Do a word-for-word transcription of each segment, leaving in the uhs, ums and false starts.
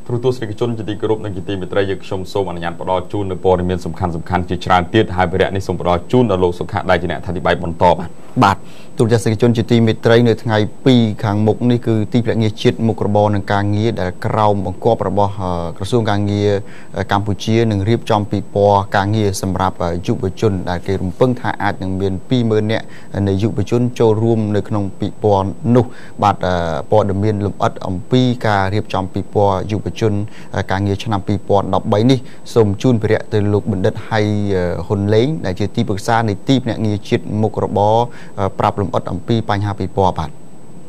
ทุกตัวสิกชนจะตีกรุบในกิจมิตรยึกชมโซมอันยันปลอจูนในปอริเมียนสำคัญสำคัญจีชราเตียดหายไปแล้วในสมปลอจูนในโลกสุขได้จีเนทันทีใบบนตอบบาทตุลจะสิกชนจะตีมิตรในไงปีขังมุกนี่คือตีแปลงเงียชิดมุกระบอในการเงียแต่กราวมังกรระบอกระทรวงการเงียกัมพูชีหนึ่งรีบจอมปีปอการเงียสำหรับยุบชนได้เกิดเพิ่งท่าอาจอย่างเบียนปีเมื่อเนี่ยในยุบชนโจรวมในขนมปีปอนุบาทปอดเมียนลมอัดอมปีการเรียบจอมปีปอยุบชนการเงียชนำปีปอดอกใบนี่สมจูนไปเรียตือลูกบันเดให้คนเล้งได้เจอตีปรึกษาในตีเนี่ยเงียชิดมุกระบอปรับลมอัดอมปีปัญหาปีปอบาท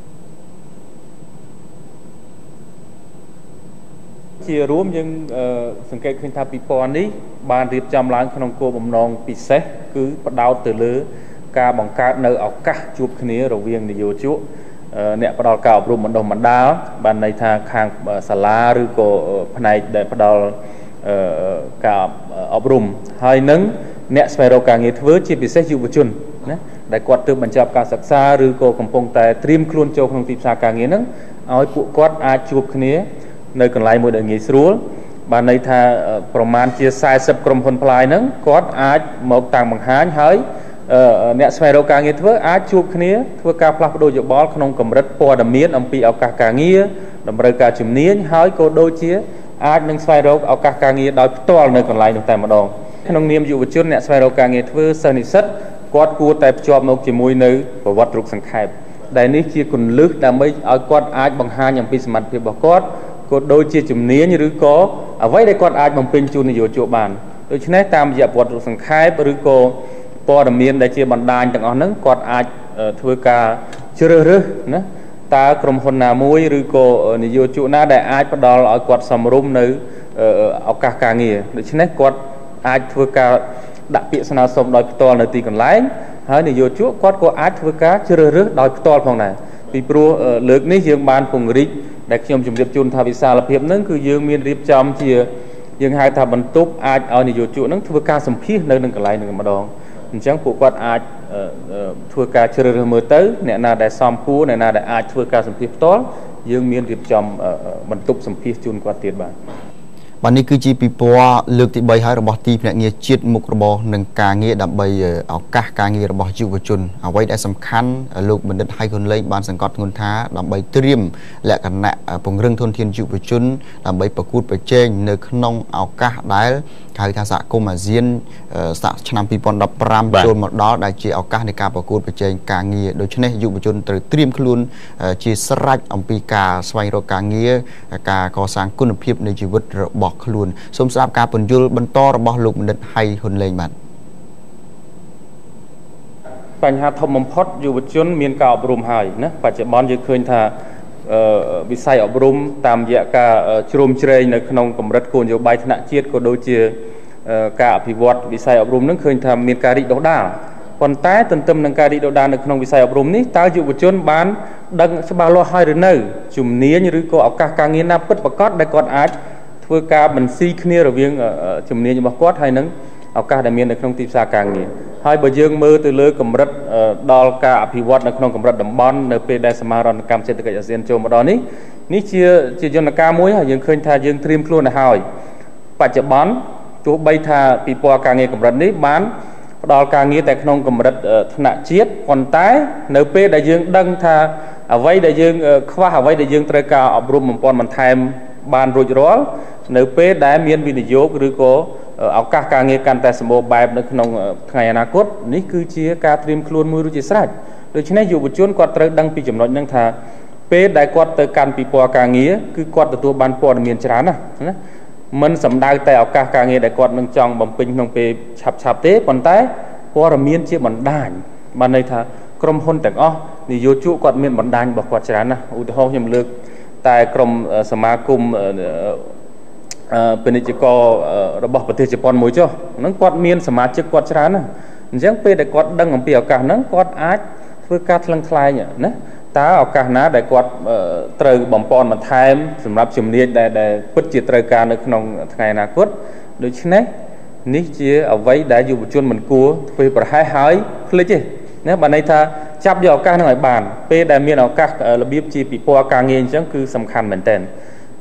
เชียร่วมยังสังเกตขึ้นทางปีปอนนี้บานเรียบจำล้างขนมโกบนองปีเสคือประดาวตือเลือการบังคับเนื้อเอากะจูบขณีเราเวียงในโยจุเนี่ยประดาวกาวรุมมันดมมันดาวบานในทางข้างสลาหรือโกภายในได้ประดาวกาวอบรุมให้นึ่งเนี่ยสเปโรกางเงียทเวอร์จีปีเสยูบุจุนนะได้กวาดตัวบรรจับการศึกษาหรือโกกำปงแต่เตรียมคลุนโจของตีปซากางเงียนึงเอาให้ปุกวาดอาจูบขณีในกันไล่มือเดินเงี้ยสรู้บานในทางประมาณเจียสายสับกรมพลพลายนึงกวาดอาจหมกต่างบางหายเฮ้ยเนี่ยสมัยเราการเงี้ยเถอะอาจูบขณีเถอะการพลัดโดยบอลขนมกำรัดปอดมีนอัมพีเอาการการเงี้ยดำเนินการจุ่มเนี้ยเฮ้ยโกโดเจียอาจหนึ่งสมัยเราเอาการการเงี้ยโดยตัวในกันไล่หนึ่งแต่มาดองขนมเนียมอยู่บนจุดเนี่ยสมัยเราการเงี้ยเถอะสนิทสัดกวาดกูแต่จอบนกจีมวยในประวัติรุกสังเขปแต่นี้เชี่ยคนลึกแต่ไม่เอากวาดอาจบางหายอย่างปีสมัติเพียบกวาดก็โดยเชี่ยจุ่มเนี้ยหรือก็เอาไว้ได้กวาดอาจบางเป็นจูนในโยจุบานโดยเฉพาะตามเหยียบประวัติรุกสังเขปหรือก็ปอดมีนได้เชี่ยบันดาลจากอันนั้นกวาดอาจทวีกาเชื่อหรือนะตากรมคนนามวยหรือก็ในโยจุน่าได้อาจประดอลเอากวาดสมรุมในเอากากาเงียโดยเฉพาะกวาดอาจทวีกาดักเปียสนาสมโดยตัวในตีกันไล่หายในโยจุกวาดก็อาจทวีกาเชื่อหรือโดยตัวของไหนปีปลัวเลือกนี้ยังบานปุ่งริกได้ขยมจุ่มเรียบจุนทาวิสาลเพียบนั่นคือยังมีเรียบจำเชี่ยยังหายทาบรรทุกอาจเอาในโยจุนั่นทวีกาสมพิษในหนึ่งกันไล่หนึ่งมาดองจังผู้กวาดอาจทัวร์การเชื่อเรื่องมือเต๋อเนี่ยนาได้ซ้อมคู่เนี่ยนาได้อาจทัวร์การสัมผัสต้อยังมีเรียบจำบรรทุกสัมผัสจุนกวาดเตียบ้างวันนี้คือจีปีปัวเลือกที่ใบให้ระบบตีเนี่ยเงียจิตมุกระบบหนึ่งการเงียดับใบเอากะการเงียระบบจุกจุนเอาไว้ได้สำคัญลูกบันทึกให้คนเล่นบานสังกัดเงินท้าดับใบเตรียมและกันแหละปงเรื่องทนเทียนจุกจุนดับใบประกุดไปเจงเนื้อขนมเอากะได้ใครทาสะกุมาเซียนสักชนำปีปอนดับปรามโจนหมดดอได้จีเอากะในการประกุดไปเจงการเงียโดยเฉพาะจุกจุนเตรียมคลุนจีสลัดอัมพีกาสวายโรการเงียการก่อสร้างคุณภาพในชีวิตบอกคลุนสมสารการปนยุลบรรทอระบบลูกมันให้คนเล่นมันปัญหาทอมพอดอยู่บนจุนมีการอบรมหายนะปัจจุบันยังเคยท่าวิสัยอบรมตามยาการชมเชยในขนมกำรัดโกนอยู่ใบธนาเชียดก็โดยเชื่อการอภิวัตวิสัยอบรมนั้นเคยทำมีการดิดดาคนใต้ตึมตึมในการดิดดาในขนมวิสัยอบรมนี้ตาอยู่บนจุนบ้านดังสบายรอให้หรือเนื้อจุ่มเนี้ยหรือก็เอาการการเงินนับปิดประกอบได้ก่อนอาจเพื่อการบัญชีคณีระเวียงจุ่มเนี้ยจะบอกกอดให้นั้นเอาการดำเนินในขนมตีสากางเงี้ยให้บริยังมือตัวเลือกกำรัดดอลการอภิวัตในขนมกำรัดดำบอลในเปได้สมารณกรรมเศรษฐกิจอาเซียนโจมดอนนี้นี่เชื่อเชื่อยนการมวยยังเคยทายังเตรียมครัวในหอยปัจจุบันตัวใบทาปีปอกางเงี้ยกำรัดนี้บ้านดอลการเงี้ยแต่ขนมกำรัดธนาเชียดคนใต้ในเปได้ยังดังทาเอาไว้ได้ยังคว้าเอาไว้ได้ยังตระการอบรมมันปอนมันไทม์บ้านรุ่ยร้อนในเปได้มีนวินิโยกหรือก็เอาการการเงินการแต่สมบูรณ์แบบในขนมไงอนาคตนี่คือเชี่ยการเตรียมคลุนมือรู้จิตสลายโดยเฉพาะอยู่บนจุนกอดตระดังปีจำนวนนั่งท่าเปได้กอดเตอการปีปอการเงินคือกอดตัวบานปอดเมียนจรานะมันสำได้แต่เอาการการเงินได้กอดนั่งจองบำเพ็ญนงเปฉับฉับเตะปนใต้ปอดเมียนเชี่ยบันดาลบันในท่ากรมพลแต่อ๋อนี่โยจุกอดเมียนบันดาลบอกกอดจรานะอุทธรยมเลือกแต่กรมสมาคมเป็นนิจกรระบบประเทศญี่ปุ่นมวยจ้ะนั่งกอดเมียนสมาชิกกอดชรานะยังเป็นได้กอดดังของปีอากาศนั่งกอดอาจเพื่อการทลังทลายเนี่ยนะตาอากาศนะได้กอดเตยบ่มปอนมาไทม์สำหรับชิมเนียได้ได้พุทธิตรการในขนมไงอนาคตโดยเฉพาะนี่เชื่อเอาไว้ได้อยู่บนชนเหมือนกูเพื่อประหายหายเพลิดจีเนี่ยบันในท่าจับยอการหน่อยบานเป้ได้เมียนอากาศระเบียบจีปีปอการเงินจังคือสำคัญเหมือนเต้น เ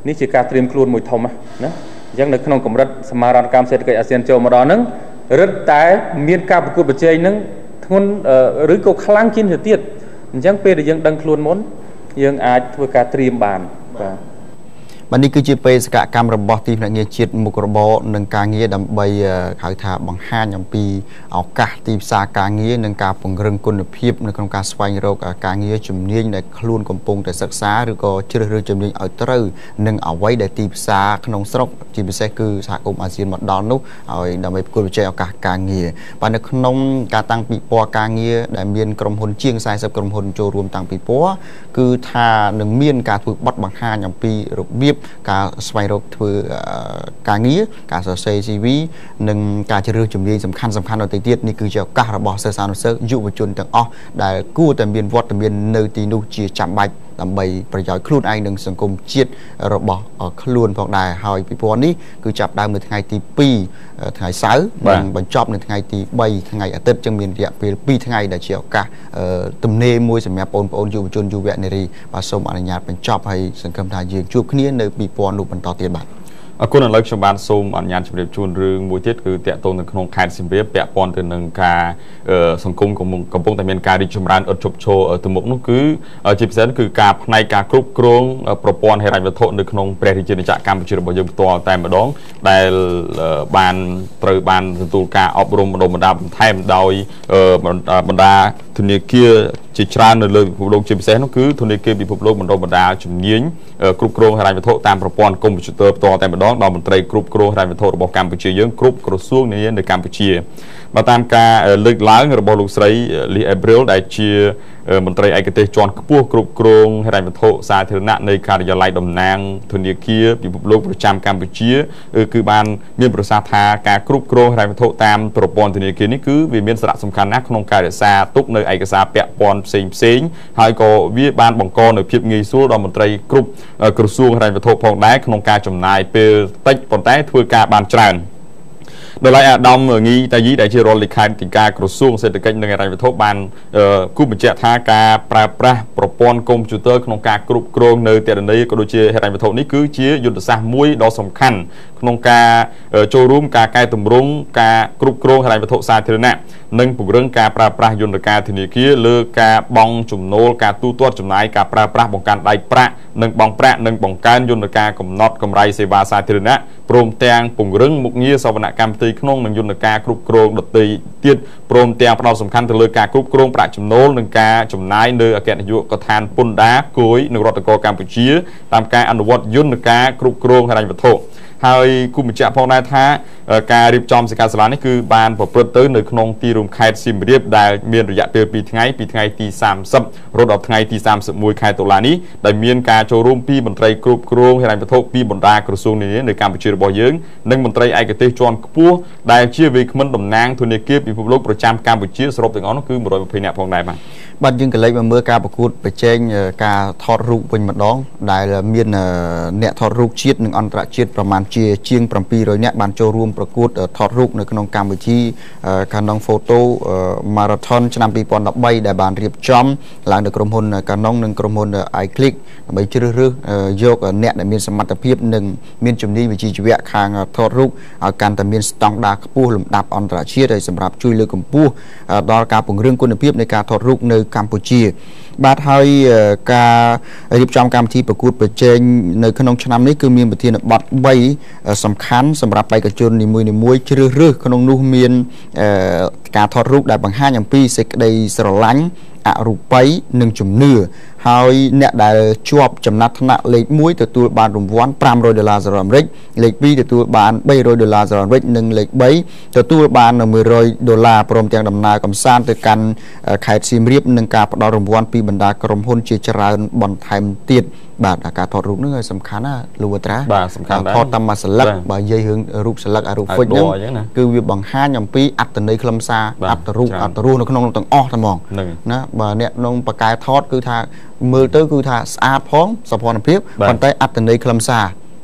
នេះជាការត្រៀមខ្លួនមួយធំណាអញ្ចឹងនៅក្នុងកម្រិតសមាហរណកម្មសេដ្ឋកិច្ចអាស៊ានចូលមកដល់ហ្នឹងរឹតតែមានការប្រកួតប្រជែងហ្នឹងធ្ងន់ឬក៏ខ្លាំងជាងទៅទៀតអញ្ចឹងពេលដែលយើងដឹងខ្លួនមុនយើងអាចធ្វើការត្រៀមបានបាទបាទនេះគឺជាបេសកកម្មរបស់ទីភ្នាក់ងារជាតិមុខរបរនិងការងារដើម្បីហៅថាបង្ហាញអំពីឱកាសទីផ្សារការងារនិងការពង្រឹងគុណភាពនៅក្នុងការស្វែងរកការងារជំនាញដែលខ្លួនកំពុងតែសិក្សាឬក៏ជ្រើសរើសជំនាញឲ្យត្រូវនឹងអ្វីដែលទីផ្សារក្នុងស្រុកជាពិសេសគឺសហគមន៍អាស៊ានមកដល់នោះឲ្យដើម្បីប្រកួតប្រជែងឱកាសការងារបាទនៅក្នុងការតាំងពិព័រណ៍ការងារដែលមានក្រុមហ៊ុនជាងสี่สิบក្រុមហ៊ុនចូលរួមតាំងពិព័រណ៍គឺថានឹងមានការធ្វើបទបង្ហាញអំពីរបៀបការស្វែងរកធ្វើការងារការសរសេរ C V និងការជ្រើសរើសជំនាញសំខាន់សំខាន់នៅទីទៀតនេះគឺជាឱកាសរបស់សិស្សានុសិស្សយុវជនទាំងអស់ដែលគួរតែមានវត្តមាននៅទីនោះជាចាំបាច់ដើម្បីប្រយោជន៍ខ្លួនឯងនិងសង្គមជាតិរបស់ខ្លួនផងដែរហើយពិព័រណ៍នេះគឺចាប់ដើមនៅថ្ងៃទីtwoថ្ងៃសៅរ៍និងបញ្ចប់នៅថ្ងៃទីthreeថ្ងៃអាទិត្យចឹងមានរយៈពេលtwoថ្ងៃដែលជាឱកាសទំនេរមួយសម្រាប់បងប្អូនយុវជនយុវនារីបាទសូមអនុញ្ញាតបញ្ចប់ហើយសង្ឃឹមថាយើងជួបគ្នានៅពិព័រណ៍នោះបន្តទៀតបាទអរគុណឥឡូវខ្ញុំបានសូមអនុញ្ញាតជម្រាបជូនរឿងមួយទៀតគឺតាក់ទងនៅក្នុងខេត្តសៀមរាបពាក់ព័ន្ធទៅនឹងការសង្គមកំពុងតែមានការរីកចម្រើនឥតឈប់ឈរទៅមុខនោះគឺជាពិសេសគឺការផ្នែកការគ្រប់គ្រងប្រព័ន្ធហិរញ្ញវត្ថុនៅក្នុងព្រះរាជាណាចក្រកម្ពុជារបស់យើងផ្ទាល់តែម្ដងដែលបានត្រូវបានទទួលការអប់រំបណ្ដុះបណ្ដាលបន្ថែមដោយបណ្ដាធនាគារជាច្រើននៅលើពិភពលោកជាពិសេសនោះគឺធនាគារពិភពលោកបណ្ដុះបណ្ដាលជំនាញគ្រប់គ្រងហិរញ្ញវត្ថុតាមប្រព័ន្ធកុំព្យូទ័រផ្ទាល់តែម្ដងដល់មន្ត្រីគ្រប់គ្រងហិរញ្ញវត្ថុរបស់កម្ពុជាយើងគ្រប់ក្រសួងនានានៅកម្ពុជាបើតាមការលើកឡើងរបស់លោកស្រី Lee April ដែលជាមន្ត្រីឯកទេសជាន់ខ្ពស់គ្រប់គ្រងហិរញ្ញវត្ថុសាធារណៈនៃការិយាល័យតំណាងធនាគារពិភពលោកប្រចាំកម្ពុជាគឺបានមានប្រសាសន៍ថាការគ្រប់គ្រងហិរញ្ញវត្ថុតាមប្រព័ន្ធធនាគារនេះគឺវាមានសារៈសំខាន់ណាស់ក្នុងការរក្សាទុកនៅឯកសារពាក់ព័ន្ធផ្សេងផ្សេងហើយក៏វាបានបង្កនៅភាពងាយស្រួលដល់មន្ត្រីគ្រប់ក្រសួងហិរញ្ញវត្ថុផងដែរក្នុងការចំណាយពេលតិចប៉ុន្តែធ្វើការបានច្រើនដោយឡែកអាដាមងីតាយីដែលជារដ្ឋលេខាធិការក្រសួងសេដ្ឋកិច្ចនិងហិរញ្ញវត្ថុបានគូបញ្ជាក់ថាការប្រើប្រាស់ប្រព័ន្ធកុំព្យូទ័រក្នុងការគ្រប់គ្រងនៅទិន្នន័យក៏ដូចជាហិរញ្ញវត្ថុនេះគឺជាយុទ្ធសាស្ត្រមួយដ៏សំខាន់ក្នុងការចូលរួមការកែតម្រង់ការគ្រប់គ្រងហិរញ្ញវត្ថុសាធារណៈនិងពង្រឹងការប្រើប្រាស់យន្តការធនាគារលើការបង់ចំណូលការទូទាត់ចំណាយការប្រើប្រាស់បង្កើនដៃប្រាក់និងបង់ប្រាក់និងបង្កើនយន្តការកំណត់កម្រៃសេវាសាធារណៈព្រមទាំងពង្រឹងមុខងារសវនកម្មផ្ទៃក្នុងនិងយន្តការគ្រប់គ្រងដទៃទៀតព្រមទាំងផ្ដោតសំខាន់ទៅលើការគ្រប់គ្រងប្រាក់ចំណូលនិងការចំណាយនៅអគ្គនាយកដ្ឋានពន្ធដារគយនិងរដ្ឋាភិបាលកម្ពុជាតាមការអនុវត្តយន្តការគ្រប់គ្រងហិរញ្ញវត្ថុហើយគូបញ្ជាក់ផងដែរថាការរៀបចំសិក្ខាសាលានេះគឺបានប្រព្រឹត្តទៅនៅក្នុងទីរួមខេត្តសៀមរាបដែលមានរយៈពេលtwoថ្ងៃពីថ្ងៃទីthirtyរហូតដល់ថ្ងៃទីthirty-oneខែតុលានេះដែលមានការចូលរួមពីមន្ត្រីគ្រប់គ្រងហិរញ្ញវត្ថុពីបណ្ដាក្រសួងនានានៅកម្ពុជារបស់យើងនិងមន្ត្រីឯកទេសជាន់ខ្ពស់ដែលជាវាគ្មិនតំណាងធនាគារពិភពលោកប្រចាំកម្ពុជាសរុបទាំងអស់នោះគឺone hundred twentyនាក់ផងដែរបាទបាទយើងក៏លេចមកមើលការប្រកួតប្រជែងការថតរូបវិញម្ដងដែលមានអ្នកថតរូបជាតិនិងអន្តរជាតិប្រមាណជាជាងseven hundredនាក់បានចូលរួមប្រកួតថតរូបនៅក្នុងកម្មវិធី Canon Photo Marathon ឆ្នាំtwo thousand thirteenដែលបានរៀបចំឡើងដោយក្រុមហ៊ុន Canon និងក្រុមហ៊ុន iClick ដើម្បីជ្រើសរើសយកអ្នកដែលមានសមត្ថភាពនិងមានជំនាញវិជ្ជាជីវៈខាងថតរូបឲ្យកាន់តែមានស្តង់ដារខ្ពស់លំដាប់អន្តរជាតិហើយសម្រាប់ជួយលើកកម្ពស់ដល់ការពង្រឹងគុណភាពនៃការថតរូបនៅកម្ពុជាបាទហើយការរៀបចំកម្មវិធីប្រកួតប្រជែងនៅក្នុងឆ្នាំនេះគឺមានប្រធានបទthreeសំខាន់សម្រាប់បេក្ខជននីមួយៗជ្រើសរើសក្នុងនោះមានការថតរូបដែលបង្ហាញអំពីសេចក្តីស្រឡាញ់អរូបីនិងជំនឿហើយអ្នកដែលជាប់ចំណាត់ថ្នាក់លេខoneទទួលបានរង្វាន់five hundredដុល្លារសហរដ្ឋអាមេរិកលេខtwoទទួលបានthree hundredដុល្លារសហរដ្ឋអាមេរិកនិងលេខthreeទទួលបានone hundredដុល្លារព្រមទាំងដំណើរកម្សាន្តទៅកាន់ខេត្តសៀមរាបនិងការផ្ដល់រង្វាន់ពីបណ្ដាក្រុមហ៊ុនជាច្រើនបន្ថែមទៀតបាទការថតរូបនេះសំខាន់ណាលោកវត្រាបាទសំខាន់ដែរថតតាមមួយស្លឹកបើនិយាយរឿងរូបស្លឹកអារូបហ្វិចហ្នឹងគឺវាបង្ហាញអំពីអត្តន័យខ្លឹមសារអត្តរូបអត្តរសនៅក្នុងទាំងអស់តែហ្មងណាបើអ្នកក្នុងបកែថតគឺថាមើលទៅគឺថាស្អាតផងសោភ័ណភាពប៉ុន្តែអត្តន័យខ្លឹមសារ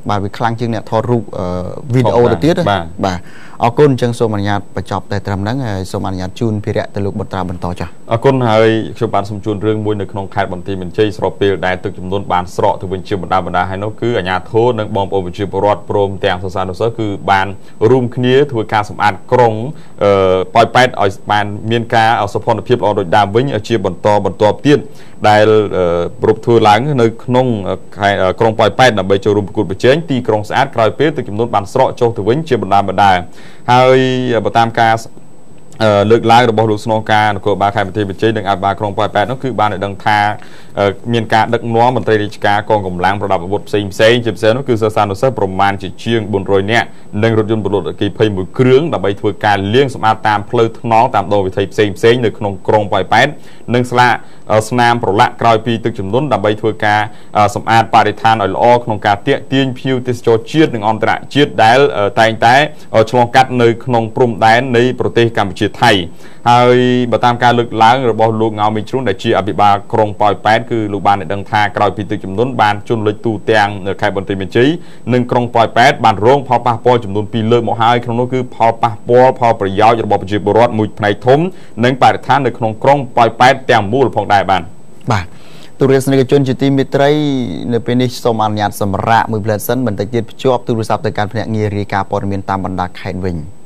បាទវាខ្លាំងជាងអ្នកថតរូបវីដេអូទៅទៀតបាទអរគុណចឹងសូមអនុញ្ញាតបញ្ចប់តែត្រឹមហ្នឹងហើយសូមអនុញ្ញាតជូនភារៈទៅលោកបន្តបន្តចា៎អរគុណហើយខ្ញុំបានសូមជូនរឿងមួយនៅក្នុងខេត្តបន្ទាយមានជ័យស្របពេលដែលទឹកចំនួនបានស្រកទៅវិញជាបណ្ដាបណ្ដាហើយនោះគឺអាជ្ញាធរនិងបងប្អូនប្រជាពលរដ្ឋព្រមទាំងសិស្សានុសិស្សគឺបានរួមគ្នាធ្វើការសម្អាតក្រុងប៉ោយប៉ែតឲ្យបានមានការសុខភាពល្អដូចដើមវិញជាបន្តបន្តទៀតដែលប្រពធ្វើឡើងនៅក្នុងក្រុងប៉ោយប៉ែតដើម្បីចូលរួមប្រកួតប្រជែងទីក្រុងស្អាតក្រោយពេលទឹកចំនួនបានស្រកចុះទៅវិញជាបណ្ដាបណ្ដាហើយបើតាមការលើកឡើងរបស់លោកស្នងការនគរបាលខេត្តបន្ទាយមានជ័យនិងអភិបាលក្រុងប៉ោយប៉ែតនោះគឺបានឲ្យដឹងថាមានការដឹកនាំមន្ត្រីរាជការកងកម្លាំងប្រដាប់អាវុធផ្សេងផ្សេងជាពិសេសនោះគឺសិស្សានុសិស្សប្រមាណជាជាងbốn trămនាក់និងរថយន្តពលរដ្ឋអគ្គីភ័យមួយគ្រឿងដើម្បីធ្វើការលាងសម្អាតតាមផ្លូវថ្នល់តាមដងវិថីផ្សេងផ្សេងនៅក្នុងក្រុងប៉ោយប៉ែតនិងស្លាកស្នាមប្រឡាក់ក្រោយពីទឹកជំនន់ដើម្បីធ្វើការសម្អាតបរិស្ថានឲ្យល្អក្នុងការទាក់ទាញភ្ញៀវទេសចរជាតិនិងអន្តរជាតិដែលតែងតែឆ្លងកាត់នៅក្នុងព្រំដែននៃប្រទេសកម្ពុជាថៃហើយបើតាមការលើកឡើងរបស់លោកងៅមីជ្រុនដែលជាអភិបាលក្រុងប៉ោយប៉ែតគឺលោកបានដឹងថាក្រោយពីទឹកជំនន់បានជន់លិចទូទាំងនៅខេត្តបន្ទាយមានជ័យនិងក្រុងប៉ោយប៉ែតបានរងផលប៉ះពាល់ចំនួនពីរលើកមកហើយក្នុងនោះគឺផលប៉ះពាល់ផលប្រយោជន៍របស់ប្រជាពលរដ្ឋមួយផ្នែកធំនិងបរិស្ថាននៅក្នុងក្រុងប៉ោយប៉ែតទាំងមូលផងដែរបាទបាទទូរទស្សនិកជនជាទីមេត្រីនៅពេលនេះសូមអនុញ្ញាតសម្រាប់មួយផ្លែសិនបន្តិចទៀតភ្ជាប់ទូរស័ព្ទទៅកាន់ភ្នាក់ងាររាយការណ៍ព័ត៌មានតាមបណ្ដាខេត្តវិញ